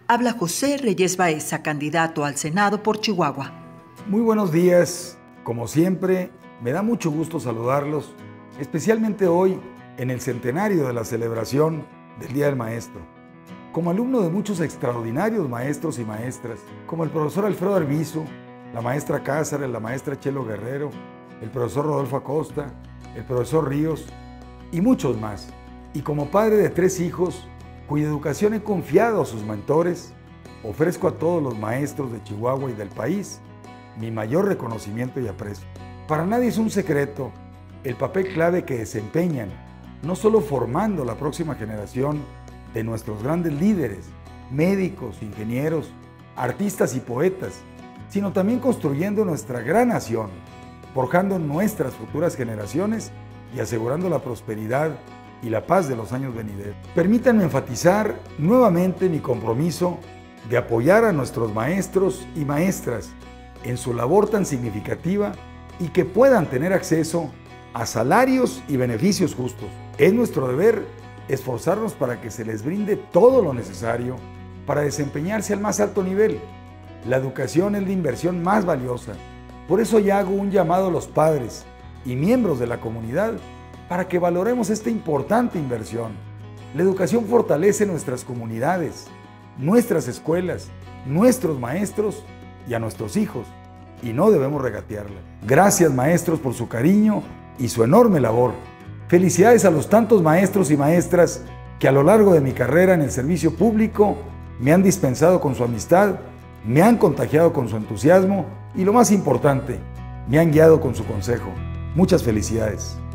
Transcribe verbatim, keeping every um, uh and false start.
Habla José Reyes Baeza, candidato al Senado por Chihuahua. Muy buenos días. Como siempre, me da mucho gusto saludarlos, especialmente hoy en el centenario de la celebración del Día del Maestro. Como alumno de muchos extraordinarios maestros y maestras, como el profesor Alfredo Arbizu, la maestra Cázares, la maestra Chelo Guerrero, el profesor Rodolfo Acosta, el profesor Ríos y muchos más. Y como padre de tres hijos, cuya educación he confiado a sus mentores, ofrezco a todos los maestros de Chihuahua y del país mi mayor reconocimiento y aprecio. Para nadie es un secreto el papel clave que desempeñan, no solo formando la próxima generación de nuestros grandes líderes, médicos, ingenieros, artistas y poetas, sino también construyendo nuestra gran nación, forjando nuestras futuras generaciones y asegurando la prosperidad y la paz de los años venideros. Permítanme enfatizar nuevamente mi compromiso de apoyar a nuestros maestros y maestras en su labor tan significativa y que puedan tener acceso a salarios y beneficios justos. Es nuestro deber esforzarnos para que se les brinde todo lo necesario para desempeñarse al más alto nivel. La educación es la inversión más valiosa. Por eso ya hago un llamado a los padres y miembros de la comunidad para que valoremos esta importante inversión. La educación fortalece nuestras comunidades, nuestras escuelas, nuestros maestros y a nuestros hijos, y no debemos regatearla. Gracias, maestros, por su cariño y su enorme labor. Felicidades a los tantos maestros y maestras que a lo largo de mi carrera en el servicio público me han dispensado con su amistad, me han contagiado con su entusiasmo y, lo más importante, me han guiado con su consejo. Muchas felicidades.